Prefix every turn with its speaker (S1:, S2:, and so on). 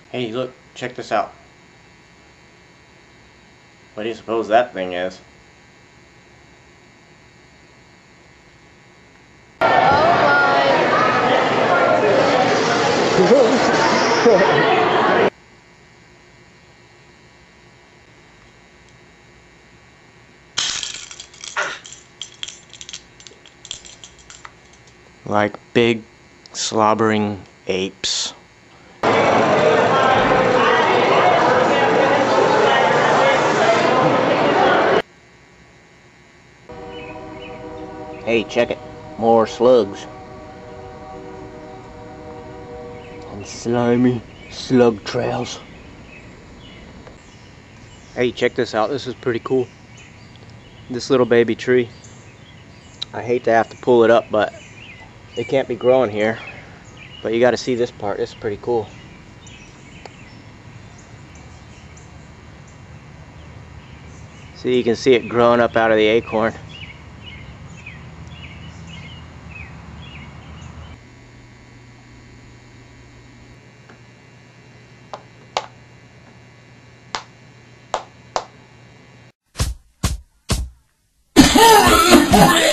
S1: Hey, look, check this out. What do you suppose that thing is? Like big slobbering apes. Hey, check it. More slugs. And slimy slug trails. Hey, check this out. This is pretty cool. This little baby tree. I hate to have to pull it up, but it can't be growing here. But you got to see this part. This is pretty cool. See, you can see it growing up out of the acorn.
S2: Yeah.